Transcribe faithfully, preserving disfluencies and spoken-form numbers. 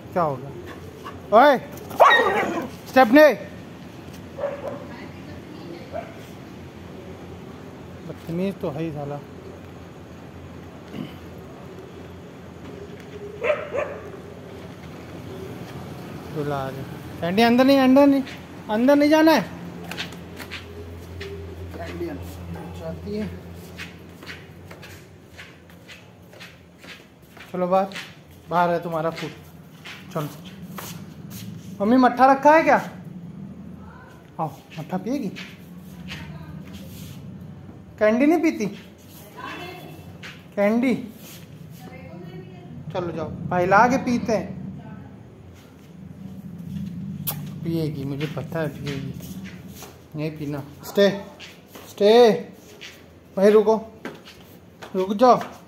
क्या हो गया? ओए स्टेपनी, बदतमीज तो है ही साला। दूल्हा आ गया। कैंडी अंदर नहीं, अंदर नहीं, अंदर नहीं जाना है। कैंडी अंदर जाती है। चलो बाहर, बाहर है तुम्हारा फूड। चलो। मम्मी मट्ठा रखा है क्या? आओ मट्ठा पिएगी। कैंडी नहीं पीती? कैंडी चलो जाओ, पहला के पीते हैं। पिएगी, मुझे पता है पिएगी। नहीं पीना। स्टे स्टे, वहीं रुको, रुक जाओ।